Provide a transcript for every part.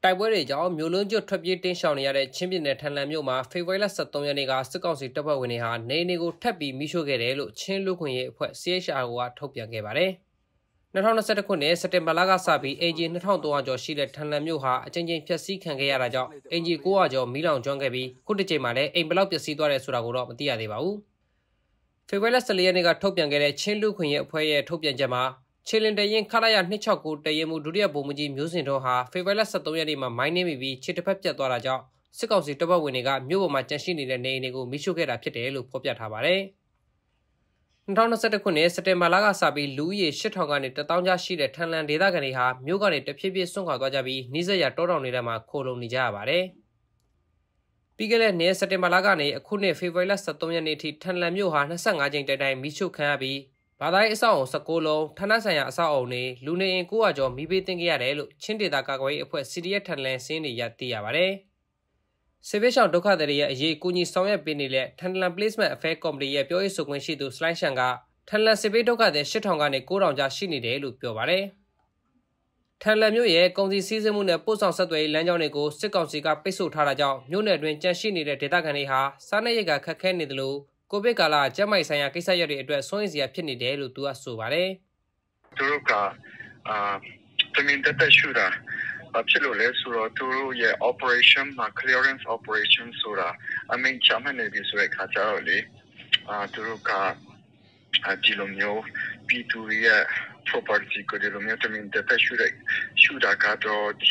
တိုက်ပွဲတွေကြောင့်မြို့လုံးကျွတ်ထွက်ပြေးတင်းရှောင်နေရတဲ့ချင်းပြည်နယ်ထန်လန်မြို့မှာဖေဖော်ဝါရီလ23ရက်နေ့ကစစ်ကောင်စီတပ်ဖွဲ့ဝင်တွေဟာနေအိမ်တွေကိုထပ်ပြီးမိရှို့ခဲ့တယ်လို့ချင်းလူခွင့်ရေးအဖွဲ့ CHR ကထုတ်ပြန်ခဲ့ပါတယ်။2021ခုနှစ်စက်တင်ဘာလကစပြီးအင်ဂျီ2300ကျော်ရှိတဲ့ထန်လန်မြို့ဟာအကြိမ်ကြိမ်ဖျက်ဆီးခံခဲ့ရတာကြောင့်အင်ဂျီ900ကျော်မီးလောင်ကျွမ်းခဲ့ပြီးခုတစ်ချိန်မှာလည်းအိမ်ဘလောက်ပျက်စီးသွားတယ်ဆိုတာကိုတော့မသိရသေးပါဘူး။ဖေဖော်ဝါရီလ14ရက်နေ့ကထုတ်ပြန်ခဲ့တဲ့ချင်းလူခွင့်ရေးအဖွဲ့ရဲ့ထုတ်ပြန်ချက်မှာချေလင်တရင်ခလာရ269တရင်မှုဒုတိယဗိုလ်မှူးကြီးမျိုးစင်တော်ဟာဖေဖော်ဝါရီလ23ရက်နေ့မှာမိုင်းနှင်းပြီးခြေတစ်ဖက်ပြတ်သွားတာကြောင့်စစ်ကောင်စီတပ်ဖွဲ့ဝင်တွေကမြို့ပေါ်မှာကြန့်ရှိနေတဲ့နေအိမ်တွေကိုမိရှို့ခဲ့တာဖြစ်တယ်လို့ဖော်ပြထားပါတယ်။2021ခုနှစ်စက်တင်ဘာလကစပြီးလူဦးရေ8000ကနေ1000ကျားရှိတဲ့ထန်လန်ဒေသခံတွေဟာမြို့ကနေတဖြည်းဖြည်းဆွန့်ခွာသွားကြပြီးနှိစက်ရတောတောင်တွေထဲမှာခိုလုံနေကြရပါတယ်။ပြီးခဲ့တဲ့နှစ်စက်တင်ဘာလကနေအခုနှစ်ဖေဖော်ဝါရီလ23ရက်နေ့ထိထန်လန်မြို့ဟာ25ကြိမ်တိုင်မိရှို့ခံရပြီးဘာသာရေးအဆောက်အုံ16လုံးဌာနဆိုင်ရာအဆောက်အုံတွေလူနေအိမ်900ကျော်မိပေးတင်ခဲ့ရတယ်လို့ချင်းဒေသကာကွယ်ရေးအဖွဲ့ CDF ထန်လန်စင်းတွေရသိရပါတယ်။စစ်ဘေးရှောင်ဒုက္ခသည်ရဲ့အရေးကိုကြီးဆောင်ရွက်ပေးနေတဲ့ထန်လန် Placement Affair Committee ရဲ့ပြောရေးဆိုခွင့်ရှိသူစလိုင်းရှန်ကထန်လန်စစ်ဘေးဒုက္ခသည်8000ကနေ9000ကျားရှိနေတယ်လို့ပြောပါတယ်။ထန်လန်မြို့ရဲ့ကုန်စည်စည်းစိမ်မှုနဲ့ပို့ဆောင်ဆက်သွယ်ရေးလမ်းကြောင်းတွေကိုစစ်ကောင်စီကပိတ်ဆို့ထားတာကြောင့်မြို့နယ်အတွင်းကြန့်ရှိနေတဲ့ဒေသခံတွေဟာစားနပ်ရိက္ခာခက်ခဲနေတယ်လို့ကိုဗစ်ကာလကျန်းမာရေးဆိုင်ရာကိစ္စရပ်တွေအတွက်စိုးရိမ်စရာဖြစ်နေတယ်လို့သူကဆိုပါတယ်။သူတို့ကတမင်တက်ရှူတာဖြစ်လို့လဲဆိုတော့သူတို့ရဲ့ operation မှာ clearance operation ဆိုတာအမိန့်ချမှတ်နေပြီဆိုတဲ့ခါကျတော့လေသူတို့ကဒီလိုမျိုးပြည်သူရဲ့ property ကိုဒီလိုမျိုးတမင်တက်ရှူတာကတော့ဒီ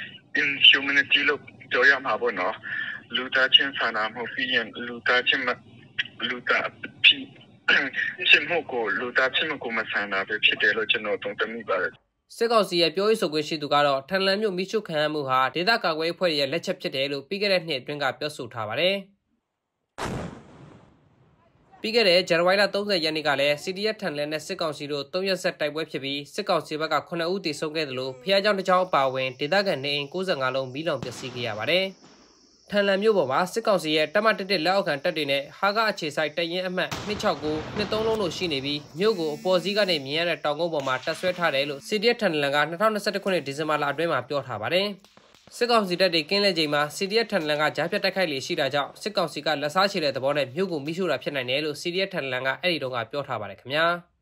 inhumanity လို့ပြောရမှာပေါ့နော်လူသားချင်းစာနာမှုပြီးရင်လူသားချင်းလူသားချင်းမှုကိုလူသားချင်းကိုမဆန်တာပဲဖြစ်တယ်လို့ကျွန်တော်သုံးသပ်မိပါတယ်စစ်ကောင်စီရဲ့ပြောရေးဆိုခွင့်ရှိသူကတော့ထန်လန်မြို့မိရှုခံရမှုဟာဒေသကာကွယ်ရေးအဖွဲ့ရဲ့လက်ချက်ဖြစ်တယ်လို့ပြီးခဲ့တဲ့နှစ်အတွင်းကပြောဆိုထားပါတယ်ပြီးခဲ့တဲ့ဇန်နဝါရီလ30ရက်နေ့ကလည်း CDF ထန်လန်နဲ့စစ်ကောင်စီတို့3ရက်ဆက်တိုက်ပွဲဖြစ်ပြီးစစ်ကောင်စီဘက်က9ဦးသေဆုံးခဲ့တယ်လို့ဖျားเจ้าတစ်ချောင်းအပါအဝင်ဒေသခံနေအိမ်95လုံးမီးလောင်ပျက်စီးခဲ့ရပါတယ်ထန်လန်မြို့ပေါ်မှာစစ်ကောင်စီရဲ့တပ်မတက်လက်အောက်ခံတပ်တွေနဲ့ဟာကအခြေဆိုင်တရင်အမှတ်269 23လုံးတို့ရှိနေပြီးမြို့ကိုအပေါ်စီးကနေမြင်ရတဲ့တောင်ကုန်းပေါ်မှာတပ်ဆွဲထားတယ်လို့ CDF ထန်လန်က2021ခုနှစ်ဒီဇင်ဘာလအတွင်းမှာပြောထားပါတယ်စစ်ကောင်စီတပ်တွေကင်းလဲချိန်မှာ CDF ထန်လန်ကကြားဖြတ်တိုက်ခိုက်လေရှိတာကြောင့်စစ်ကောင်စီကလက်စားချေတဲ့သဘောနဲ့မြို့ကိုမိရှို့တာဖြစ်နိုင်တယ်လို့ CDF ထန်လန်ကအဲ့ဒီတော့ကပြောထားပါတယ်ခင်ဗျာ